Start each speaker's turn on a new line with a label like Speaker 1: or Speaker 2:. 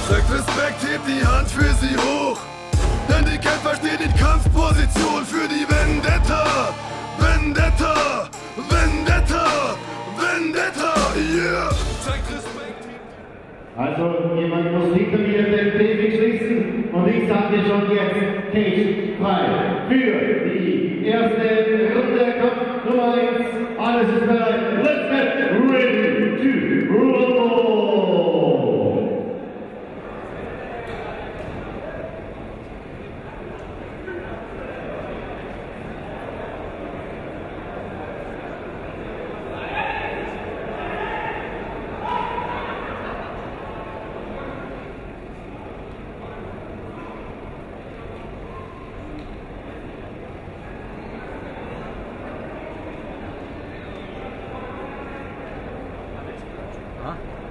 Speaker 1: Zeigt Respekt, hebt die Hand für sie hoch. Denn die Kämpfer stehen in Kampfposition für die Vendetta. Vendetta, Vendetta, Vendetta, yeah! Zeigt Respekt.
Speaker 2: Also, jemand muss hinter mir den Käfig schließen und ich sage schon jetzt, Cage frei für die erste Runde, Kampf Nummer 1. Alles ist bereit. Let's get ready to rumble!
Speaker 3: Huh?